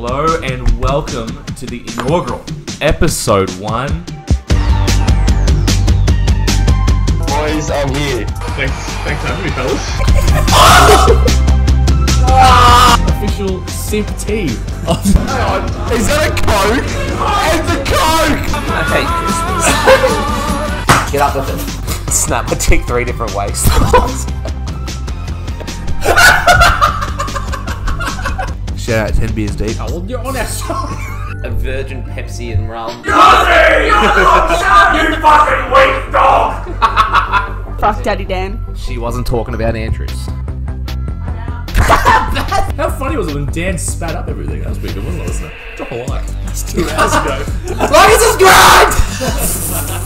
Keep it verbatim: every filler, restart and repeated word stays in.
Hello and welcome to the inaugural episode one. Boys, I'm here. Thanks, thanks for having me, fellas. Official sip tea. Hang on, is that a Coke? It's a Coke! Okay, Christmas. Get up with it. Snap my dick three different ways. Shout out ten beers deep. Oh, well, you're on our show. A virgin Pepsi and rum. Yossi! You fucking weak dog! Fuck Daddy Dan. She wasn't talking about Andrews. How funny was it when Dan spat up everything? That was pretty good, wasn't it? Drop a like. That's two hours ago. Like and subscribe!